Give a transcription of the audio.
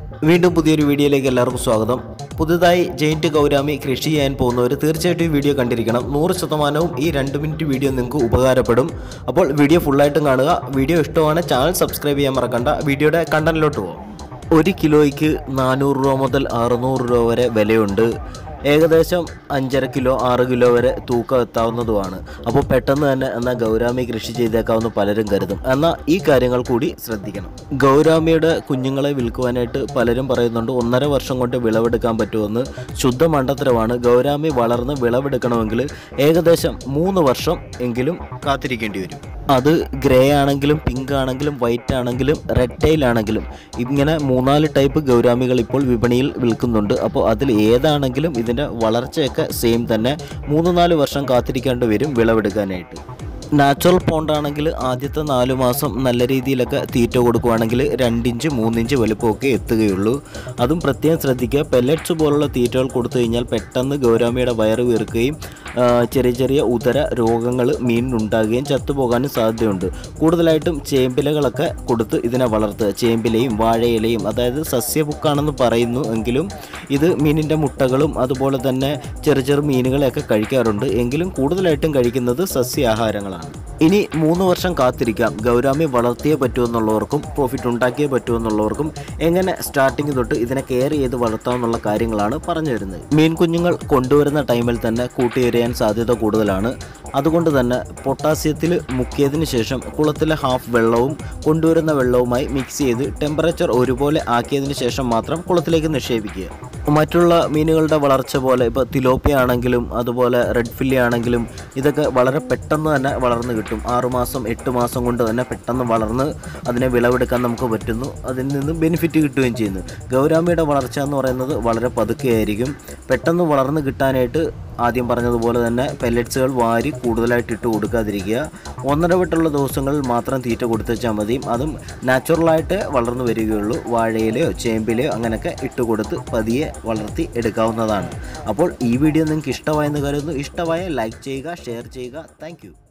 വീണ്ടും പുതിയൊരു വീഡിയോയിലേക്ക് എല്ലാവർക്കും സ്വാഗതം. പുതുതായി ജെയിൻറ്റ് ഗൗരാമി കൃഷി ചെയ്യാൻ പോകുന്നവർ തീർച്ചയായിട്ടും ഈ വീഡിയോ കണ്ടിരിക്കണം. 100% ഈ 2 മിനിറ്റ് വീഡിയോ നിങ്ങൾക്ക് ഉപകാരപ്പെടും. അപ്പോൾ വീഡിയോ ഫുള്ളായിട്ടും കാണുക. വീഡിയോ ഇഷ്ടമാണ് ചാനൽ സബ്സ്ക്രൈബ് ചെയ്യാൻ മറക്കണ്ട. വീഡിയോയുടെ കണ്ടന്റിലോട്ട് പോകാം. 1 കിലോയ്ക്ക് 400 രൂപ മുതൽ 600 രൂപ വരെ വിലയുണ്ട്. ഏകദേശം 5.5 കിലോ 6 കിലോ വരെ തൂക്കം എത്താവുന്നതുമാണ്. അപ്പോൾ പെട്ടെന്ന് തന്നെ എന്നാൽ ഗൗരാമി കൃഷി ചെയ്തേക്കാവുന്ന പലരും കരുതും. എന്നാൽ ഈ കാര്യങ്ങൾ കൂടി ശ്രദ്ധിക്കണം. ഗൗരാമിയുടെ കുഞ്ഞുങ്ങളെ വിൽക്കുവാനായിട്ട് പലരും പറയുന്നുണ്ട് 1.5 വർഷം കൊണ്ട് വിളവെടുക്കാൻ പറ്റുമെന്ന്. ശുദ്ധ മണ്ടത്തരമാണ്. ഗൗരാമി വളർന്ന് വിളവെടുക്കണമെങ്കിൽ ഏകദേശം 3 വർഷം എങ്കിലും കാത്തിരിക്കേണ്ടി വരും. അത് ഗ്രേ ആണെങ്കിലും പിങ്ക് ആണെങ്കിലും വൈറ്റ് ആണെങ്കിലും റെഡ് ടൈൽ ആണെങ്കിലും ഇങ്ങനെ 3-4 ടൈപ്പ് ഗൗരാമികൾ ഇപ്പോൾ വിപണിയിൽ വിൽക്കുന്നുണ്ട്. അപ്പോൾ അതിൽ ഏതാണെങ്കിലും ഇതിൻ്റെ വളർച്ചയൊക്കെ സെയിം തന്നെ. 3-4 വർഷം കാത്തിരിക്കേണ്ടി വരും വിളവെടുക്കാനായിട്ട്. നാച്ചുറൽ പോണ്ടാണെങ്കിൽ ആദ്യത്തെ 4 മാസം നല്ല രീതിയിലൊക്കെ തീറ്റ കൊടുക്കുകയാണെങ്കിൽ 2 ഇഞ്ച് 3 ഇഞ്ച് വലുപ്പമൊക്കെ എത്തുകയുള്ളൂ. അതും പ്രത്യേകം ശ്രദ്ധിക്കുക. പെല്ലറ്റ്സ് പോലുള്ള തീറ്റകൾ കൊടുത്തു കഴിഞ്ഞാൽ പെട്ടെന്ന് ഗൗരാമിയുടെ വയറ് വീർക്കുകയും ചെറിയ ചെറിയ ഉദര രോഗങ്ങൾ മീനിനുണ്ടാകുകയും ചത്തുപോകാനും സാധ്യതയുണ്ട്. കൂടുതലായിട്ടും ചേമ്പിലകളൊക്കെ കൊടുത്ത് ഇതിനെ വളർത്തുക. ചേമ്പിലയും വാഴയിലയും, അതായത് സസ്യബുക്കാണെന്ന് പറയുന്നു എങ്കിലും ഇത് മീനിൻ്റെ മുട്ടകളും അതുപോലെ തന്നെ ചെറു മീനുകളെയൊക്കെ കഴിക്കാറുണ്ട്. എങ്കിലും കൂടുതലായിട്ടും കഴിക്കുന്നത് സസ്യാഹാരങ്ങളാണ്. ഇനി 3 വർഷം കാത്തിരിക്കാം. ഗൗരാമി വളർത്തിയേ പറ്റുമെന്നുള്ളവർക്കും പ്രോഫിറ്റ് ഉണ്ടാക്കിയേ പറ്റുമെന്നുള്ളവർക്കും എങ്ങനെ സ്റ്റാർട്ടിങ് തൊട്ട് ഇതിനെ കെയർ ചെയ്ത് വളർത്താമെന്നുള്ള കാര്യങ്ങളാണ് പറഞ്ഞു വരുന്നത്. മീൻ കുഞ്ഞുങ്ങൾ കൊണ്ടുവരുന്ന ടൈമിൽ തന്നെ കൂട്ടിയെറിയാൻ സാധ്യത കൂടുതലാണ്. അതുകൊണ്ട് തന്നെ പൊട്ടാസ്യത്തിൽ മുക്കിയതിന് ശേഷം കുളത്തിലെ ഹാഫ് വെള്ളവും കൊണ്ടുവരുന്ന വെള്ളവുമായി മിക്സ് ചെയ്ത് ടെമ്പറേച്ചർ ഒരുപോലെ ആക്കിയതിന് ശേഷം മാത്രം കുളത്തിലേക്ക് നിക്ഷേപിക്കുക. മറ്റുള്ള മീനുകളുടെ വളർച്ച പോലെ ഇപ്പോൾ തിലോപ്പിയ ആണെങ്കിലും അതുപോലെ റെഡ് ഫില്ലി ആണെങ്കിലും ഇതൊക്കെ വളരെ പെട്ടെന്ന് തന്നെ വളർന്ന് കിട്ടും. 6 മാസം 8 മാസം കൊണ്ട് തന്നെ പെട്ടെന്ന് വളർന്ന് അതിനെ വിളവെടുക്കാൻ നമുക്ക് പറ്റുന്നു. അതിൽ നിന്ന് ബെനിഫിറ്റ് കിട്ടുകയും ചെയ്യുന്നു. ഗൗരാമിയുടെ വളർച്ച എന്ന് പറയുന്നത് വളരെ പതുക്കെയായിരിക്കും. പെട്ടെന്ന് വളർന്ന് കിട്ടാനായിട്ട് ആദ്യം പറഞ്ഞതുപോലെ തന്നെ പെല്ലറ്റ്സുകൾ വാരി കൂടുതലായിട്ട് ഇട്ട് കൊടുക്കാതിരിക്കുക. ഒന്നിടവിട്ടുള്ള ദിവസങ്ങളിൽ മാത്രം തീറ്റ കൊടുത്തുവെച്ചാൽ മതി. അതും നാച്ചുറലായിട്ട് വളർന്നു വരികയുള്ളൂ. വാഴയിലയോ ചേമ്പിലയോ അങ്ങനെയൊക്കെ ഇട്ട് കൊടുത്ത് പതിയെ വളർത്തി എടുക്കാവുന്നതാണ്. അപ്പോൾ ഈ വീഡിയോ നിങ്ങൾക്ക് ഇഷ്ടമായെന്ന് കരുതുന്നു. ഇഷ്ടമായ ലൈക്ക് ചെയ്യുക, ഷെയർ ചെയ്യുക. താങ്ക്